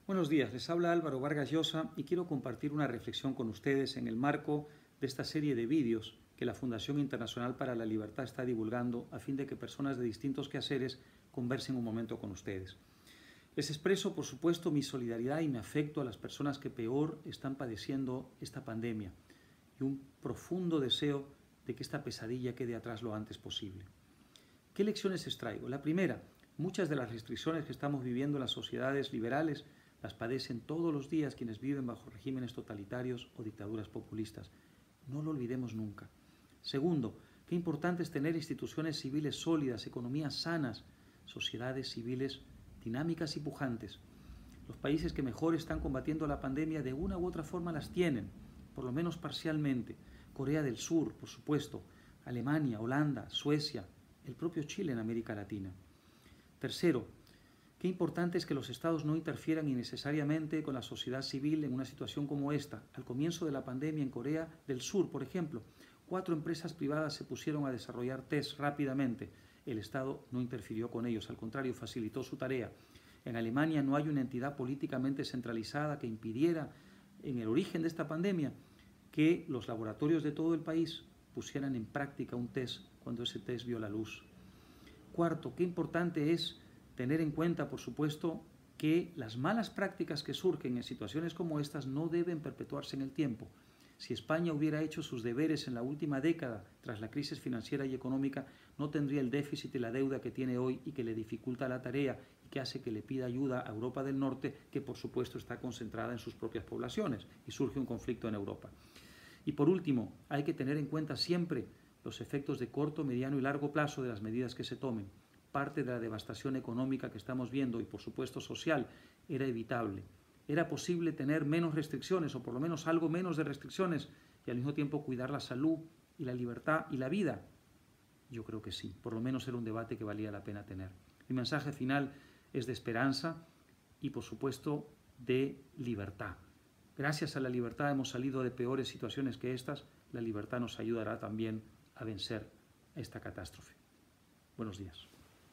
Buenos días, les habla Álvaro Vargas Llosa y quiero compartir una reflexión con ustedes en el marco de esta serie de vídeos que la Fundación Internacional para la Libertad está divulgando a fin de que personas de distintos quehaceres conversen un momento con ustedes. Les expreso, por supuesto, mi solidaridad y mi afecto a las personas que peor están padeciendo esta pandemia y un profundo deseo de que esta pesadilla quede atrás lo antes posible. ¿Qué lecciones extraigo? La primera, muchas de las restricciones que estamos viviendo en las sociedades liberales las padecen todos los días quienes viven bajo regímenes totalitarios o dictaduras populistas. No lo olvidemos nunca. Segundo, qué importante es tener instituciones civiles sólidas, economías sanas, sociedades civiles dinámicas y pujantes. Los países que mejor están combatiendo la pandemia de una u otra forma las tienen, por lo menos parcialmente. Corea del Sur, por supuesto, Alemania, Holanda, Suecia, el propio Chile en América Latina. Tercero, qué importante es que los estados no interfieran innecesariamente con la sociedad civil en una situación como esta. Al comienzo de la pandemia en Corea del Sur, por ejemplo, 4 empresas privadas se pusieron a desarrollar test rápidamente. El Estado no interfirió con ellos, al contrario, facilitó su tarea. En Alemania no hay una entidad políticamente centralizada que impidiera, en el origen de esta pandemia, que los laboratorios de todo el país pusieran en práctica un test cuando ese test vio la luz. Cuarto, qué importante es tener en cuenta, por supuesto, que las malas prácticas que surgen en situaciones como estas no deben perpetuarse en el tiempo. Si España hubiera hecho sus deberes en la última década, tras la crisis financiera y económica, no tendría el déficit y la deuda que tiene hoy y que le dificulta la tarea y que hace que le pida ayuda a Europa del Norte, que por supuesto está concentrada en sus propias poblaciones y surge un conflicto en Europa. Y por último, hay que tener en cuenta siempre los efectos de corto, mediano y largo plazo de las medidas que se tomen. Parte de la devastación económica que estamos viendo y, por supuesto, social, era evitable. ¿Era posible tener menos restricciones o por lo menos algo menos de restricciones y al mismo tiempo cuidar la salud y la libertad y la vida? Yo creo que sí. Por lo menos era un debate que valía la pena tener. Mi mensaje final es de esperanza y, por supuesto, de libertad. Gracias a la libertad hemos salido de peores situaciones que estas. La libertad nos ayudará también a vencer esta catástrofe. Buenos días.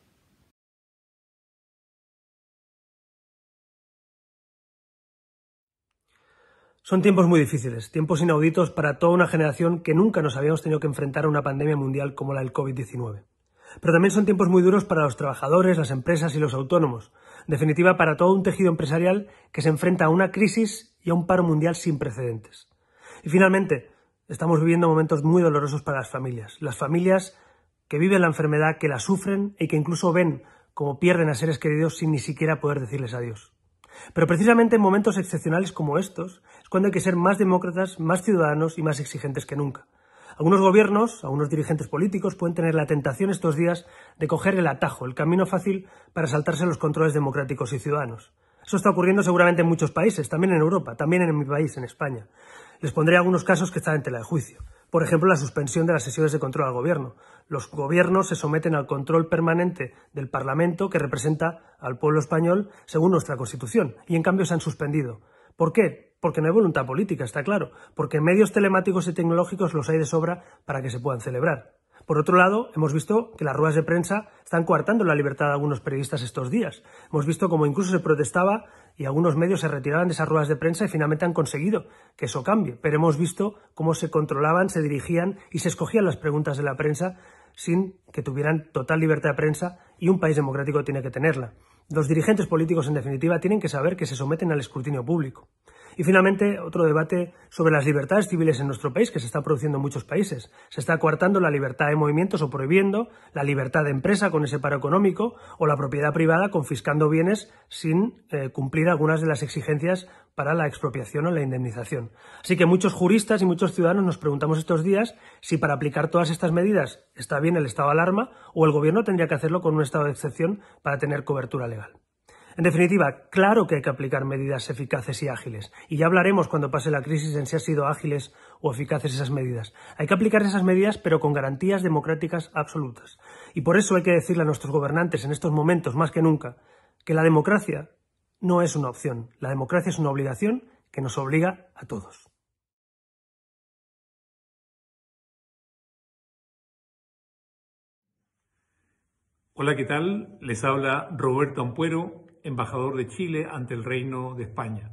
Son tiempos muy difíciles, tiempos inauditos para toda una generación que nunca nos habíamos tenido que enfrentar a una pandemia mundial como la del COVID-19. Pero también son tiempos muy duros para los trabajadores, las empresas y los autónomos. En definitiva, para todo un tejido empresarial que se enfrenta a una crisis y a un paro mundial sin precedentes. Y finalmente, estamos viviendo momentos muy dolorosos para las familias que viven la enfermedad, que la sufren y que incluso ven cómo pierden a seres queridos sin ni siquiera poder decirles adiós. Pero precisamente en momentos excepcionales como estos es cuando hay que ser más demócratas, más ciudadanos y más exigentes que nunca. Algunos gobiernos, algunos dirigentes políticos pueden tener la tentación estos días de coger el atajo, el camino fácil para saltarse los controles democráticos y ciudadanos. Eso está ocurriendo seguramente en muchos países, también en Europa, también en mi país, en España. Les pondré algunos casos que están en tela de juicio. Por ejemplo, la suspensión de las sesiones de control al gobierno. Los gobiernos se someten al control permanente del Parlamento, que representa al pueblo español según nuestra Constitución, y en cambio se han suspendido. ¿Por qué? Porque no hay voluntad política, está claro, porque medios telemáticos y tecnológicos los hay de sobra para que se puedan celebrar. Por otro lado, hemos visto que las ruedas de prensa están coartando la libertad de algunos periodistas estos días. Hemos visto cómo incluso se protestaba y algunos medios se retiraban de esas ruedas de prensa y finalmente han conseguido que eso cambie. Pero hemos visto cómo se controlaban, se dirigían y se escogían las preguntas de la prensa sin que tuvieran total libertad de prensa, y un país democrático tiene que tenerla. Los dirigentes políticos, en definitiva, tienen que saber que se someten al escrutinio público. Y finalmente, otro debate sobre las libertades civiles en nuestro país, que se está produciendo en muchos países. Se está coartando la libertad de movimientos o prohibiendo la libertad de empresa con ese paro económico, o la propiedad privada confiscando bienes sin cumplir algunas de las exigencias para la expropiación o la indemnización. Así que muchos juristas y muchos ciudadanos nos preguntamos estos días si para aplicar todas estas medidas está bien el estado de alarma o el gobierno tendría que hacerlo con un estado de excepción para tener cobertura legal. En definitiva, claro que hay que aplicar medidas eficaces y ágiles, y ya hablaremos cuando pase la crisis en si han sido ágiles o eficaces esas medidas. Hay que aplicar esas medidas, pero con garantías democráticas absolutas. Y por eso hay que decirle a nuestros gobernantes en estos momentos, más que nunca, que la democracia no es una opción. La democracia es una obligación que nos obliga a todos. Hola, ¿qué tal? Les habla Roberto Ampuero embajador de Chile ante el Reino de España.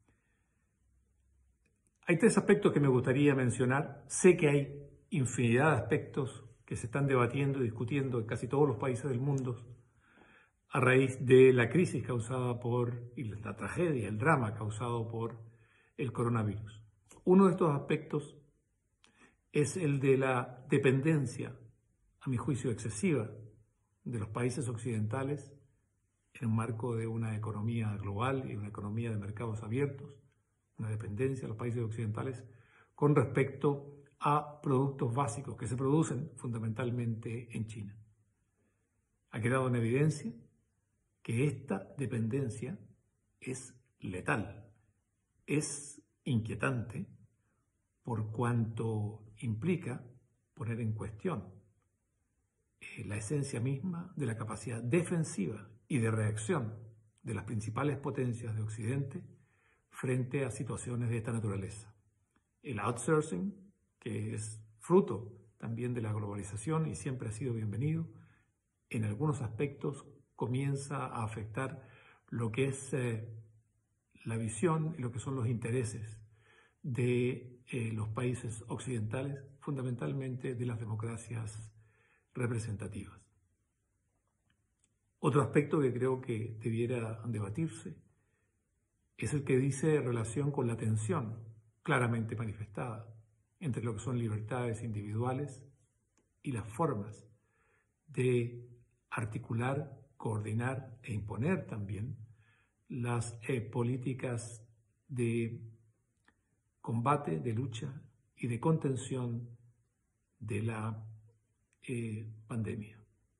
Hay tres aspectos que me gustaría mencionar. Sé que hay infinidad de aspectos que se están debatiendo y discutiendo en casi todos los países del mundo a raíz de la crisis causada y la tragedia, el drama causado por el coronavirus. Uno de estos aspectos es el de la dependencia, a mi juicio excesiva, de los países occidentales en un marco de una economía global y una economía de mercados abiertos, una dependencia de los países occidentales con respecto a productos básicos que se producen fundamentalmente en China. Ha quedado en evidencia que esta dependencia es letal, es inquietante por cuanto implica poner en cuestión la esencia misma de la capacidad defensiva y de reacción de las principales potencias de Occidente frente a situaciones de esta naturaleza. El outsourcing, que es fruto también de la globalización y siempre ha sido bienvenido, en algunos aspectos comienza a afectar lo que es la visión y lo que son los intereses de los países occidentales, fundamentalmente de las democracias representativas. Otro aspecto que creo que debiera debatirse es el que dice relación con la tensión claramente manifestada entre lo que son libertades individuales y las formas de articular, coordinar e imponer también las políticas de combate, de lucha y de contención de la pandemia.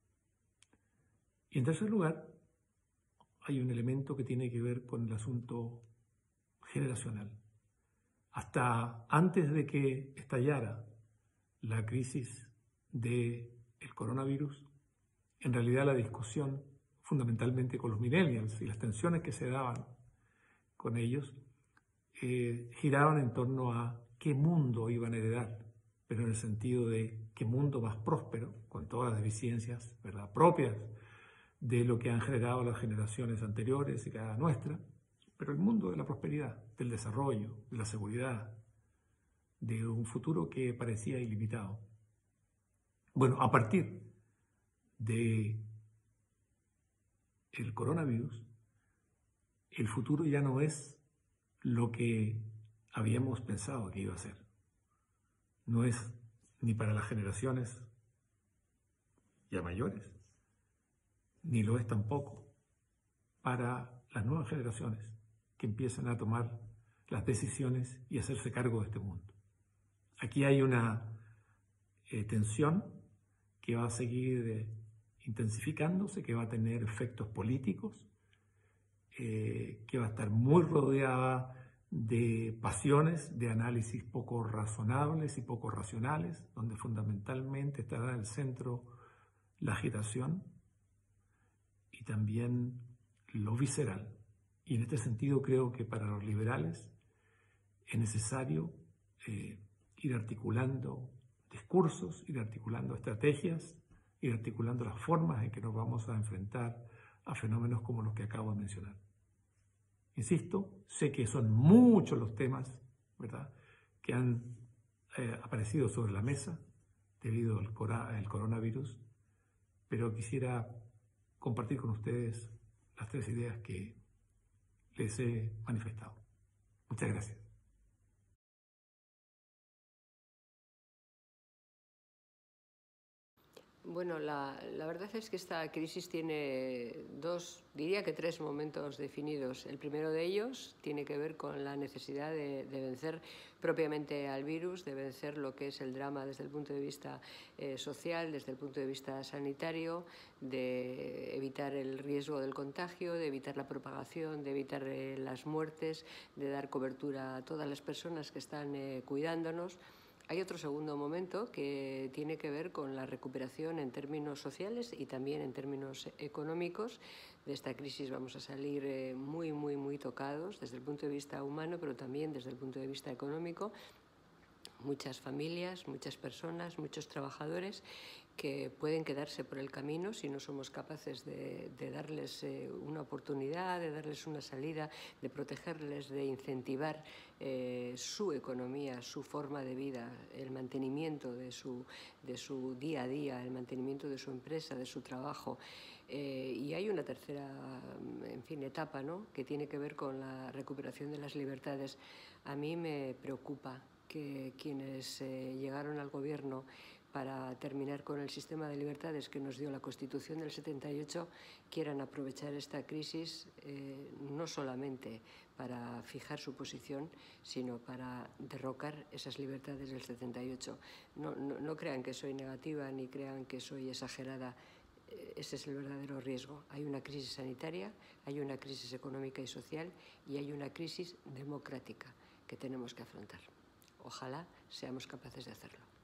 Y en tercer lugar, hay un elemento que tiene que ver con el asunto generacional. Hasta antes de que estallara la crisis del coronavirus, en realidad la discusión, fundamentalmente con los millennials y las tensiones que se daban con ellos, giraban en torno a qué mundo iban a heredar, pero en el sentido de qué mundo más próspero, con todas las deficiencias, ¿verdad?, propias de lo que han generado las generaciones anteriores y cada nuestra, pero el mundo de la prosperidad, del desarrollo, de la seguridad, de un futuro que parecía ilimitado. Bueno, a partir de el coronavirus, el futuro ya no es lo que habíamos pensado que iba a ser. No es ni para las generaciones ya mayores, ni lo es tampoco para las nuevas generaciones que empiezan a tomar las decisiones y hacerse cargo de este mundo. Aquí hay una tensión que va a seguir intensificándose, que va a tener efectos políticos, que va a estar muy rodeada de pasiones, de análisis poco razonables y poco racionales, donde fundamentalmente estará en el centro la agitación y también lo visceral. Y en este sentido creo que para los liberales es necesario ir articulando discursos, ir articulando estrategias, ir articulando las formas en que nos vamos a enfrentar a fenómenos como los que acabo de mencionar. Insisto, sé que son muchos los temas, ¿verdad?, que han aparecido sobre la mesa debido al coronavirus, pero quisiera compartir con ustedes las tres ideas que les he manifestado. Muchas gracias. Bueno, la verdad es que esta crisis tiene diría que tres momentos definidos. El primero de ellos tiene que ver con la necesidad de vencer propiamente al virus, de vencer lo que es el drama desde el punto de vista social, desde el punto de vista sanitario, de evitar el riesgo del contagio, de evitar la propagación, de evitar las muertes, de dar cobertura a todas las personas que están cuidándonos. Hay otro segundo momento que tiene que ver con la recuperación en términos sociales y también en términos económicos. De esta crisis vamos a salir muy tocados desde el punto de vista humano, pero también desde el punto de vista económico, muchas familias, muchas personas, muchos trabajadores que pueden quedarse por el camino si no somos capaces de darles una oportunidad, de darles una salida, de protegerles, de incentivar su economía, su forma de vida, el mantenimiento de su día a día, el mantenimiento de su empresa, de su trabajo. Y hay una tercera, en fin, etapa, ¿no?, que tiene que ver con la recuperación de las libertades. A mí me preocupa que quienes llegaron al gobierno para terminar con el sistema de libertades que nos dio la Constitución del 78 quieran aprovechar esta crisis no solamente para fijar su posición, sino para derrocar esas libertades del 78. No crean que soy negativa ni crean que soy exagerada. Ese es el verdadero riesgo. Hay una crisis sanitaria, hay una crisis económica y social y hay una crisis democrática que tenemos que afrontar. Ojalá seamos capaces de hacerlo.